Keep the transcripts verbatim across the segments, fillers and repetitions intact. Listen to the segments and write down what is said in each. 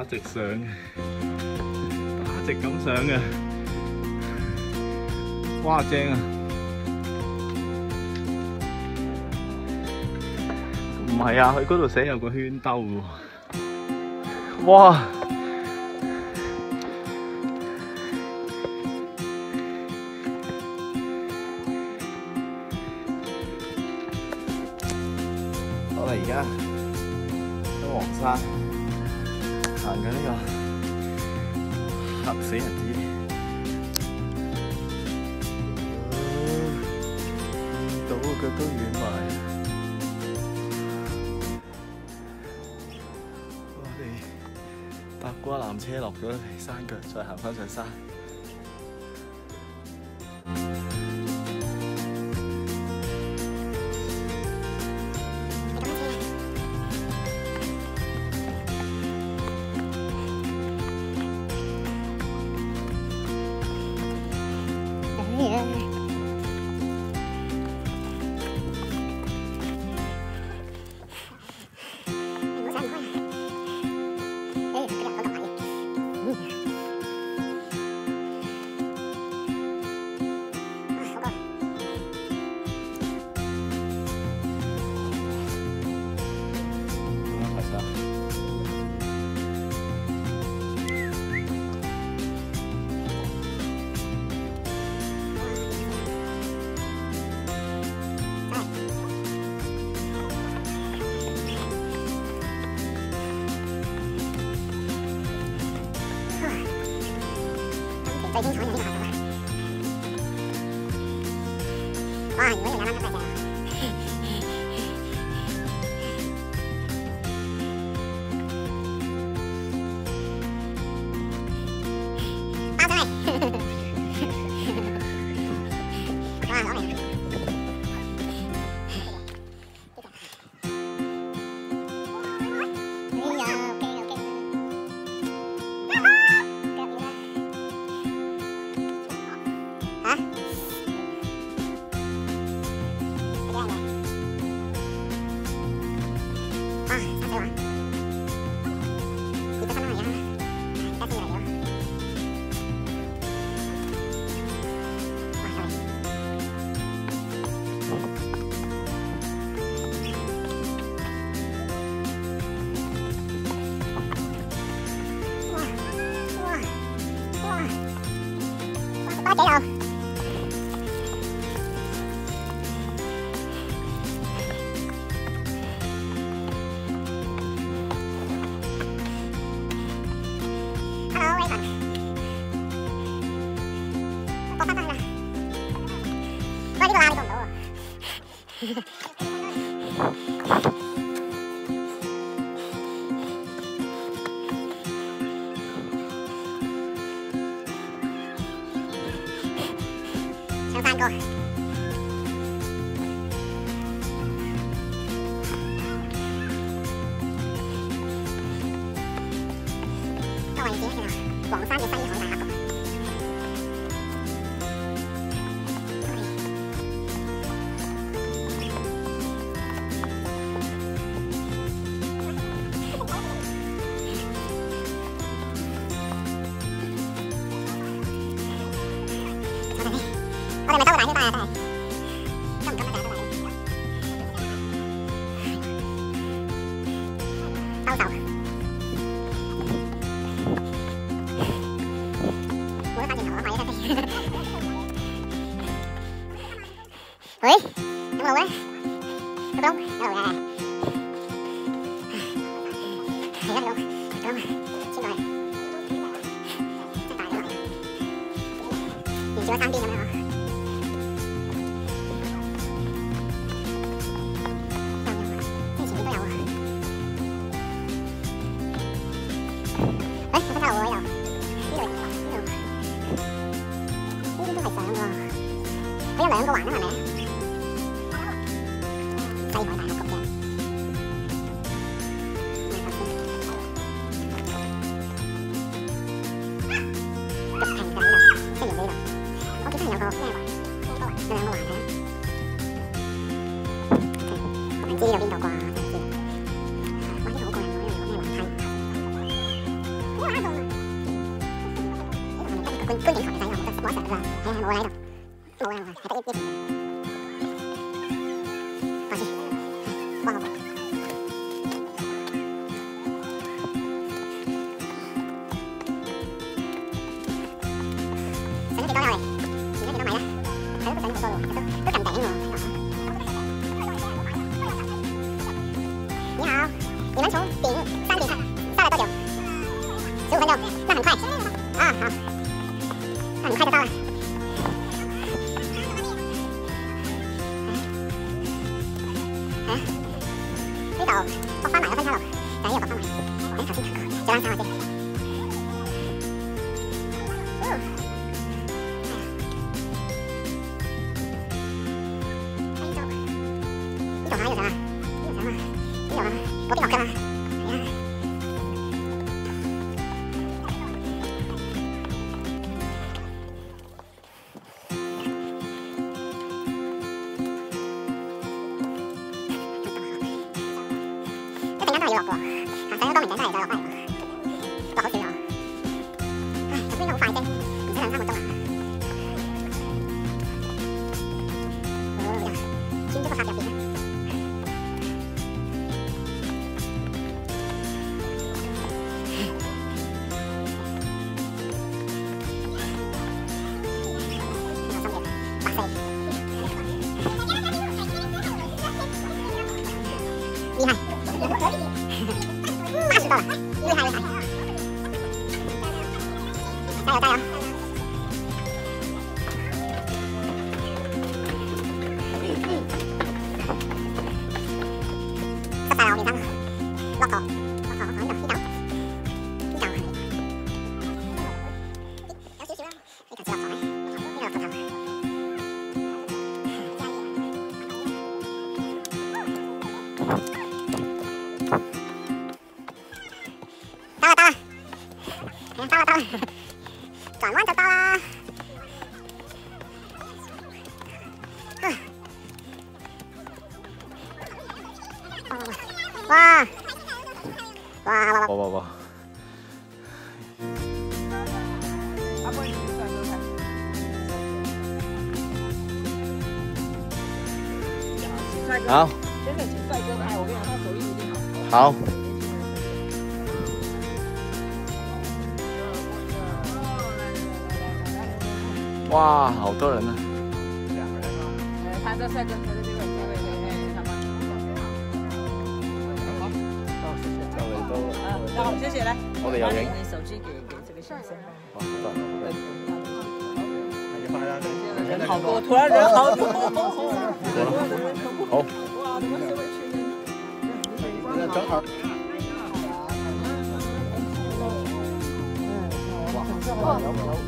直上嘅，打直咁上嘅，哇正啊！唔係啊，佢嗰度寫有個圈兜喎，哇！我哋而家喺黃山行緊呢個嚇死人啲，見到個腳都軟埋。我哋搭過纜車落咗嚟山腳，再行返上山。最精彩就呢個下晝啦！哇！如果要啱啱咁大隻啊！包上嚟！哇！攞嚟！巴仔油。Hello， Raven。搏翻翻去啦。喂，呢個啊，你過唔到喎。上山歌。個位置咧叫做黃山嘅西海大峽谷。我哋咪收個大腰帶啊！真係，敢唔敢啊？收手，冇得翻轉頭啊！快啲得先。喂，有冇路咧？有冇？有路嘅。係啊，有路，有路，先過去。真大咗落嚟，沿住個山邊咁樣嗬。佢有兩個環啊，係咪啊？西海大峽谷嘅，直停就呢度，即係沿呢度。我記得係有個咩環？有兩個環嘅。唔知呢度邊度啩？真係唔知。哇！呢度好過癮喎，呢度有個咩環梯？ 觀景台就係一個冇得摸實㗎，係係冇喺度，冇喺度，係得一一邊。放先，放好。上咗幾多啦？我哋上咗幾多米啦？係咯，都上咗好多喎，都都近頂喎。你好，你們從頂山頂上下來多久？十五分鐘，那很快。啊，好，那很快就到了。係啊，呢度駁返埋個分叉路，就呢度駁返埋。誒，頭先就啱啱先。呢度啊，呢度上啊，呢度上啊，呢度啊，嗰邊落㗎嘛，係啊。都突然間都係要落喎，行上咗多明井都係再落翻嚟喎，落好少咗。唉，咁邊度好快啫，唔使兩三個鐘啊。轉咗個塔入邊啦。厲害，八十到了，厲害厲害，加油加油！得晒啦，我面生，落頭，落頭，落頭呢度，呢度，呢度，有少少啦，呢頭先落頭咧，呢度落頭。到了到了，哎，到了到了，轉彎就到啦。哇！哇哇哇！ 哇哇哇！好。 真的请帅哥拍，我跟你讲，他手艺一定好。 好。哇，好多人呢！ 两个人吗？呃，他这帅哥，他在这位，这位，这位，他们。好，好，谢谢。 各位都。 啊，好，谢谢，来。 我哋有影。 把你手機給給這個先生。 哇，好多人， 人好多，突然人好多。 好。 哇，你們是會去？ 正好。哇，有有。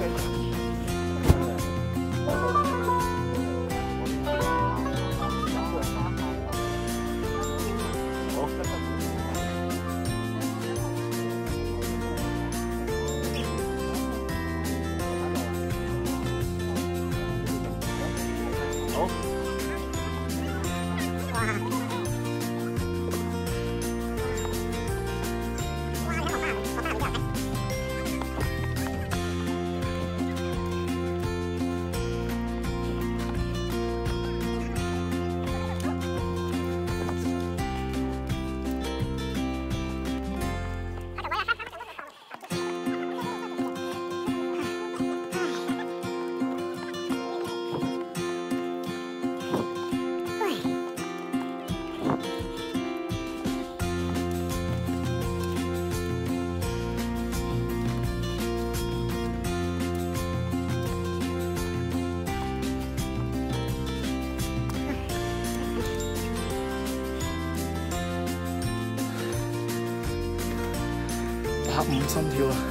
百五心跳啦！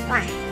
哇。